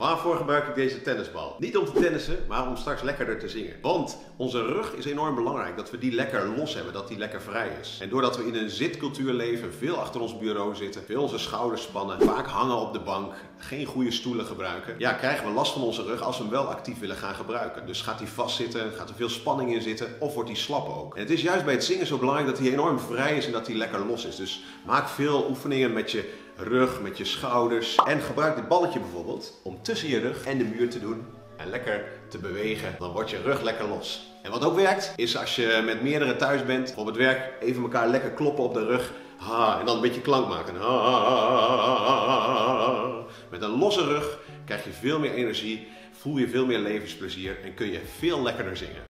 Waarvoor gebruik ik deze tennisbal? Niet om te tennissen, maar om straks lekkerder te zingen. Want onze rug is enorm belangrijk, dat we die lekker los hebben, dat die lekker vrij is. En doordat we in een zitcultuur leven, veel achter ons bureau zitten, veel onze schouders spannen, vaak hangen op de bank, geen goede stoelen gebruiken, ja, krijgen we last van onze rug als we hem wel actief willen gaan gebruiken. Dus gaat hij vastzitten, gaat er veel spanning in zitten of wordt hij slap ook. En het is juist bij het zingen zo belangrijk dat hij enorm vrij is en dat hij lekker los is. Dus maak veel oefeningen met je rug, met je schouders. En gebruik dit balletje bijvoorbeeld om tussen je rug en de muur te doen en lekker te bewegen. Dan wordt je rug lekker los. En wat ook werkt, is als je met meerdere thuis bent, op het werk, even elkaar lekker kloppen op de rug. En dan een beetje klank maken. Met een losse rug krijg je veel meer energie, voel je veel meer levensplezier en kun je veel lekkerder zingen.